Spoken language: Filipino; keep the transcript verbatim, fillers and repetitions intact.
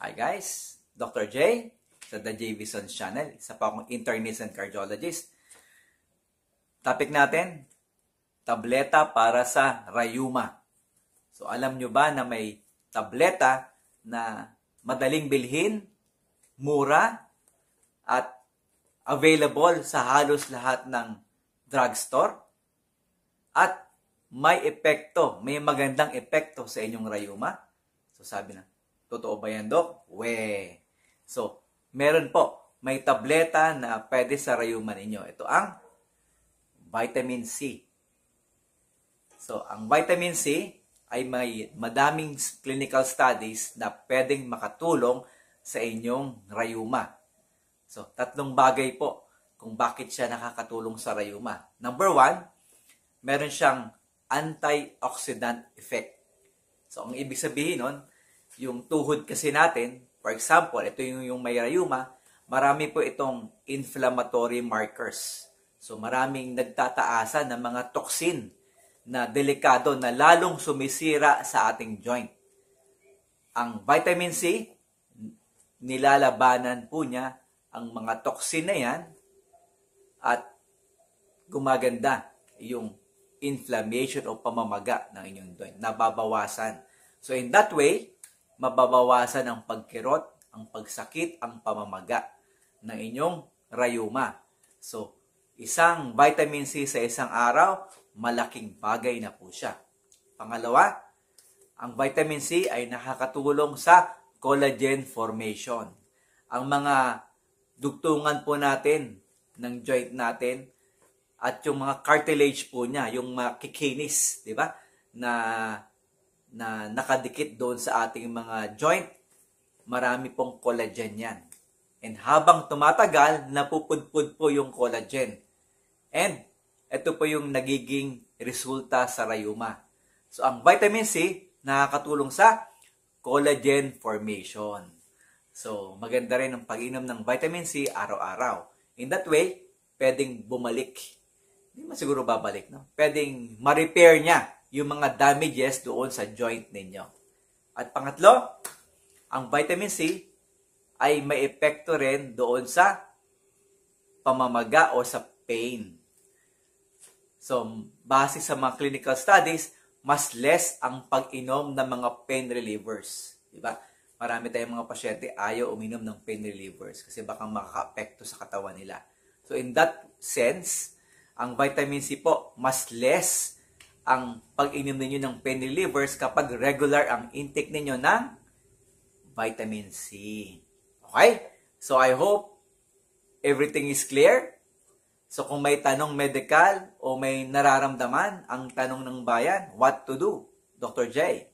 Hi guys, Doctor J sa The J V Sons Channel. Isa pa akong internist and cardiologist. Topic natin, tableta para sa rayuma. So alam nyo ba na may tableta na madaling bilhin, mura, at available sa halos lahat ng drugstore? At may epekto, may magandang epekto sa inyong rayuma? So sabi na, totoo ba yan, Dok? We. So, meron po, may tableta na pwede sa rayuma ninyo. Ito ang vitamin C. So, ang vitamin C ay may madaming clinical studies na pwedeng makatulong sa inyong rayuma. So, tatlong bagay po kung bakit siya nakakatulong sa rayuma. Number one, meron siyang antioxidant effect. So, ang ibig sabihin nun, yung tuhod kasi natin, for example, ito yung, yung may rayuma, marami po itong inflammatory markers. So, maraming nagtataasan ng mga toxin na delikado na lalong sumisira sa ating joint. Ang vitamin C, nilalabanan po niya ang mga toxin na yan at gumaganda yung inflammation o pamamaga ng inyong joint. Nababawasan. So, in that way, mababawasan ang pagkirot, ang pagsakit, ang pamamaga ng inyong rayuma. So, isang vitamin C sa isang araw, malaking bagay na po siya. Pangalawa, ang vitamin C ay nakakatulong sa collagen formation. Ang mga dugtungan po natin ng joint natin at yung mga cartilage po niya, yung mga kikinis, di ba? Na na nakadikit doon sa ating mga joint, marami pong collagen yan. And habang tumatagal, napupudpud po yung collagen. And ito po yung nagiging resulta sa rayuma. So, ang vitamin C, nakakatulong sa collagen formation. So, maganda rin ang pag-inom ng vitamin C araw-araw. In that way, pwedeng bumalik. Hindi man siguro babalik, no? Pwedeng ma-repair niya yung mga damages doon sa joint ninyo. At pangatlo, ang vitamin C ay may epekto rin doon sa pamamaga o sa pain. So, base sa mga clinical studies, mas less ang pag-inom ng mga pain relievers. Diba? Marami tayong mga pasyente ayaw uminom ng pain relievers kasi baka makaka-apekto sa katawan nila. So, in that sense, ang vitamin C po, mas less ang pag-inom ninyo ng pain relievers kapag regular ang intake ninyo ng vitamin C. Okay? So, I hope everything is clear. So, kung may tanong medical o may nararamdaman ang tanong ng bayan, what to do? Doctor J.